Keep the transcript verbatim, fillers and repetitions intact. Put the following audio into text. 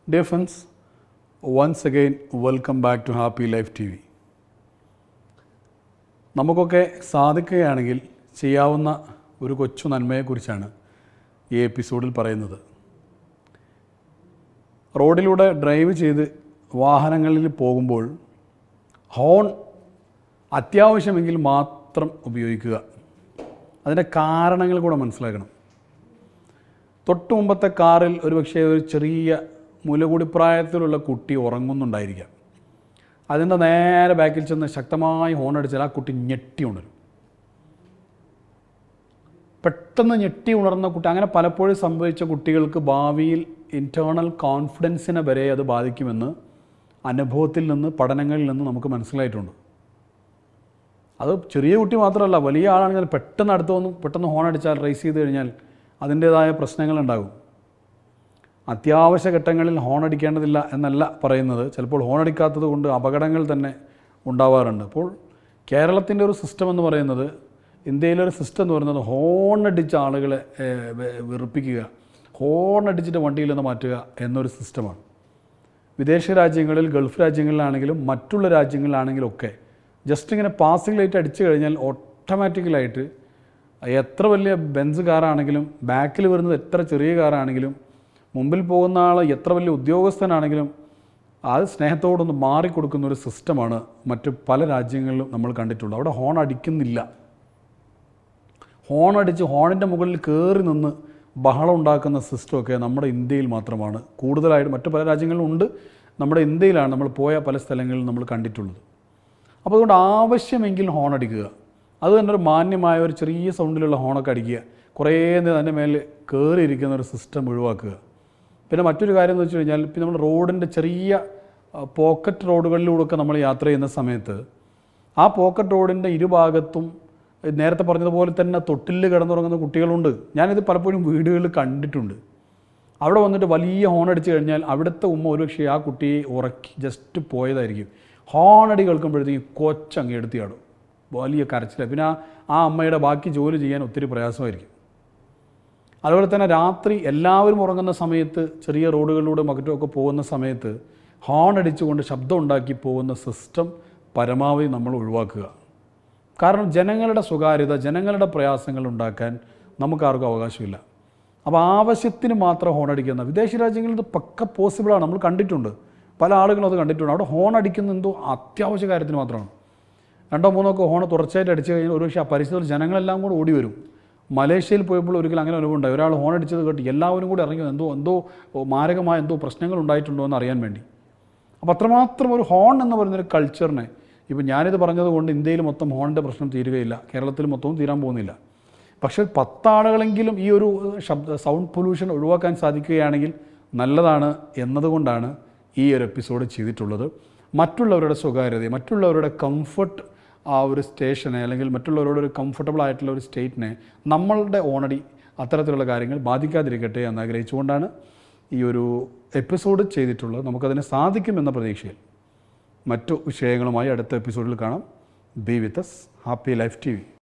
Dear friends, once again welcome back to Happy Life T V. നമുക്കൊക്കെ സാധിക്കുകയാണെങ്കിൽ ചെയ്യാവുന്ന ഒരു കൊച്ചു നന്മയെക്കുറിച്ചാണ് ഈ എപ്പിസോഡിൽ പറയുന്നത്. റോഡിലൂടെ ഡ്രൈവ് ചെയ്ത് വാഹനങ്ങളിൽ പോകുമ്പോൾ ഹോൺ അത്യാവശ്യമെങ്കിൽ മാത്രം ഉപയോഗിക്കുക. അതിൻ്റെ കാരണങ്ങൾ കൂടെ മനസ്സിലാക്കണം. തൊട്ടു മുമ്പത്തെ കാറിൽ ഒരുപക്ഷെ ഒരു ചെറിയ മുലകൂടി പ്രായത്തിലുള്ള കുട്ടി ഉറങ്ങുന്നുണ്ടായിരിക്കാം. അതിൻ്റെ നേരെ ബാക്കിൽ ചെന്ന് ശക്തമായി ഹോൺ അടിച്ചാൽ ആ കുട്ടി ഞെട്ടി ഉണരും. പെട്ടെന്ന് ഞെട്ടി ഉണർന്ന കുട്ടി, അങ്ങനെ പലപ്പോഴും സംഭവിച്ച കുട്ടികൾക്ക് ഭാവിയിൽ ഇൻറ്റേർണൽ കോൺഫിഡൻസിനെ വരെ അത് ബാധിക്കുമെന്ന് അനുഭവത്തിൽ നിന്ന്, പഠനങ്ങളിൽ നിന്ന് നമുക്ക് മനസ്സിലായിട്ടുണ്ട്. അത് ചെറിയ കുട്ടി മാത്രമല്ല, വലിയ ആളാണെങ്കിൽ പെട്ടെന്ന് അടുത്ത് വന്ന് പെട്ടെന്ന് ഹോൺ അടിച്ചാൽ, റേസ് ചെയ്ത് കഴിഞ്ഞാൽ അതിൻ്റേതായ പ്രശ്നങ്ങളുണ്ടാകും. അത്യാവശ്യ ഘട്ടങ്ങളിൽ ഹോൺ അടിക്കേണ്ടതില്ല എന്നല്ല പറയുന്നത്. ചിലപ്പോൾ ഹോൺ അടിക്കാത്തത് കൊണ്ട് അപകടങ്ങൾ തന്നെ ഉണ്ടാവാറുണ്ട്. അപ്പോൾ കേരളത്തിൻ്റെ ഒരു സിസ്റ്റം എന്ന് പറയുന്നത്, ഇന്ത്യയിലൊരു സിസ്റ്റം എന്ന് പറയുന്നത് ഹോൺ അടിച്ച ആളുകളെ വെറുപ്പിക്കുക, ഹോൺ അടിച്ചിട്ട് വണ്ടിയിൽ നിന്ന് മാറ്റുക എന്നൊരു സിസ്റ്റമാണ്. വിദേശ രാജ്യങ്ങളിൽ, ഗൾഫ് രാജ്യങ്ങളിലാണെങ്കിലും മറ്റുള്ള രാജ്യങ്ങളിലാണെങ്കിലും ഒക്കെ ജസ്റ്റ് ഇങ്ങനെ പാസിംഗ് ലൈറ്റ് അടിച്ചു കഴിഞ്ഞാൽ ഓട്ടോമാറ്റിക്കലായിട്ട് എത്ര വലിയ ബെൻസ് കാറാണെങ്കിലും, ബാക്കിൽ വരുന്നത് എത്ര ചെറിയ കാറാണെങ്കിലും, മുമ്പിൽ പോകുന്ന ആൾ എത്ര വലിയ ഉദ്യോഗസ്ഥനാണെങ്കിലും അത് സ്നേഹത്തോടൊന്ന് മാറിക്കൊടുക്കുന്ന ഒരു സിസ്റ്റമാണ് മറ്റ് പല രാജ്യങ്ങളിലും നമ്മൾ കണ്ടിട്ടുള്ളത്. അവിടെ ഹോൺ അടിക്കുന്നില്ല. ഹോൺ അടിച്ച് ഹോണിൻ്റെ മുകളിൽ കയറി നിന്ന് ബഹളം ഉണ്ടാക്കുന്ന സിസ്റ്റമൊക്കെ നമ്മുടെ ഇന്ത്യയിൽ മാത്രമാണ് കൂടുതലായിട്ട്. മറ്റു പല രാജ്യങ്ങളിലും ഉണ്ട്, നമ്മുടെ ഇന്ത്യയിലാണ് നമ്മൾ പോയ പല സ്ഥലങ്ങളിലും നമ്മൾ കണ്ടിട്ടുള്ളത്. അപ്പോൾ അതുകൊണ്ട് ആവശ്യമെങ്കിൽ ഹോൺ അടിക്കുക. അത് തന്നെ ഒരു മാന്യമായ ഒരു ചെറിയ സൗണ്ടിലുള്ള ഹോണൊക്കെ അടിക്കുക. കുറേ നേരം അതിൻ്റെ മേൽ കയറിയിരിക്കുന്ന ഒരു സിസ്റ്റം ഒഴിവാക്കുക. പിന്നെ മറ്റൊരു കാര്യം എന്ന് വെച്ച് കഴിഞ്ഞാൽ, പിന്നെ നമ്മൾ റോഡിൻ്റെ ചെറിയ പോക്കറ്റ് റോഡുകളിലൂടെയൊക്കെ നമ്മൾ യാത്ര ചെയ്യുന്ന സമയത്ത് ആ പോക്കറ്റ് റോഡിൻ്റെ ഇരുഭാഗത്തും നേരത്തെ പറഞ്ഞതുപോലെ തന്നെ തൊട്ടിൽ കിടന്നുറങ്ങുന്ന കുട്ടികളുണ്ട്. ഞാനിത് പലപ്പോഴും വീടുകളിൽ കണ്ടിട്ടുണ്ട്. അവിടെ വന്നിട്ട് വലിയ ഹോൺ അടിച്ച് കഴിഞ്ഞാൽ അവിടുത്തെ ഉമ്മ ഒരുപക്ഷെ ആ കുട്ടിയെ ഉറക്കി ജസ്റ്റ് പോയതായിരിക്കും. ഹോണടി കേൾക്കുമ്പോഴത്തേക്കും കൊച്ചങ്ങ് എടുത്തിയാടും, വലിയ കരച്ചില. പിന്നെ ആ അമ്മയുടെ ബാക്കി ജോലി ചെയ്യാൻ ഒത്തിരി പ്രയാസമായിരിക്കും. അതുപോലെ തന്നെ രാത്രി എല്ലാവരും ഉറങ്ങുന്ന സമയത്ത് ചെറിയ റോഡുകളിലൂടെ മറ്റുമൊക്കെ പോകുന്ന സമയത്ത് ഹോൺ അടിച്ചുകൊണ്ട് ശബ്ദം ഉണ്ടാക്കി പോകുന്ന സിസ്റ്റം പരമാവധി നമ്മൾ ഒഴിവാക്കുക. കാരണം ജനങ്ങളുടെ സ്വകാര്യത, ജനങ്ങളുടെ പ്രയാസങ്ങൾ ഉണ്ടാക്കാൻ നമുക്കാർക്കും അവകാശമില്ല. അപ്പോൾ ആവശ്യത്തിന് മാത്രം ഹോൺ അടിക്കുന്ന വിദേശ രാജ്യങ്ങളിൽ ഇത് പക്ക പോസിബിളാണ്. നമ്മൾ കണ്ടിട്ടുണ്ട്, പല ആളുകളും അത് കണ്ടിട്ടുണ്ട്. അവിടെ ഹോൺ അടിക്കുന്ന എന്തോ അത്യാവശ്യ കാര്യത്തിന് മാത്രമാണ്. രണ്ടോ മൂന്നോ ഒക്കെ ഹോൺ തുടർച്ചയായിട്ട് അടിച്ചു കഴിഞ്ഞാൽ ഒരുപക്ഷെ ആ പരിസരത്തിൽ ജനങ്ങളെല്ലാം കൂടെ ഓടി വരും. മലേഷ്യയിൽ പോയപ്പോൾ ഒരിക്കലും അങ്ങനെ അനുഭവം ഉണ്ടായി. ഒരാൾ ഹോൺ അടിച്ചത് കേട്ട് എല്ലാവരും കൂടി ഇറങ്ങി എന്തോ എന്തോ മാരകമായ എന്തോ പ്രശ്നങ്ങൾ ഉണ്ടായിട്ടുണ്ടോ എന്ന് അറിയാൻ വേണ്ടി. അപ്പോൾ അത്രമാത്രം ഒരു ഹോൺ എന്ന് പറയുന്നൊരു കൾച്ചറിനെ, ഇപ്പോൾ ഞാനിത് പറഞ്ഞതുകൊണ്ട് ഇന്ത്യയിൽ മൊത്തം ഹോണിൻ്റെ പ്രശ്നം തീരുകയില്ല, കേരളത്തിൽ മൊത്തവും തീരാൻ പോകുന്നില്ല. പക്ഷേ പത്താളുകളെങ്കിലും ഈ ഒരു ശബ്ദ സൗണ്ട് പൊല്യൂഷൻ ഒഴിവാക്കാൻ സാധിക്കുകയാണെങ്കിൽ നല്ലതാണ് എന്നതുകൊണ്ടാണ് ഈ ഒരു എപ്പിസോഡ് ചെയ്തിട്ടുള്ളത്. മറ്റുള്ളവരുടെ സ്വകാര്യതയെ, മറ്റുള്ളവരുടെ കംഫർട്ട്, ആ ഒരു സ്റ്റേഷനെ അല്ലെങ്കിൽ മറ്റുള്ളവരോട് ഒരു കംഫർട്ടബിൾ ആയിട്ടുള്ള ഒരു സ്റ്റേറ്റിനെ നമ്മളുടെ ഓണടി അത്തരത്തിലുള്ള കാര്യങ്ങൾ ബാധിക്കാതിരിക്കട്ടെ എന്ന് ആഗ്രഹിച്ചുകൊണ്ടാണ് ഈ ഒരു എപ്പിസോഡ് ചെയ്തിട്ടുള്ളത്. നമുക്കതിന് സാധിക്കുമെന്ന പ്രതീക്ഷയിൽ മറ്റു വിഷയങ്ങളുമായി അടുത്ത എപ്പിസോഡിൽ കാണാം. Be with us. Happy life T V.